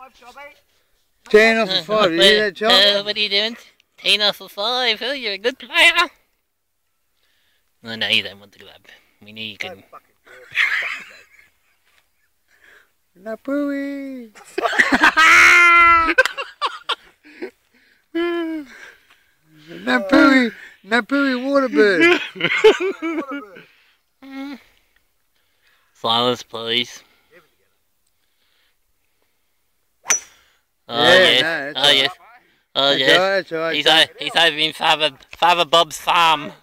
10 off of 5, you hear that, John? What are you doing? 10 off of 5. Oh, you're a good player. Oh, no, you don't want the glove. We know you can. Napui! Napui! Napui waterbird! Silence, please. Oh, Yeah, yes. no, Oh, yes. Oh, that's yes. all right, that's all right. He's over in Father Bob's farm.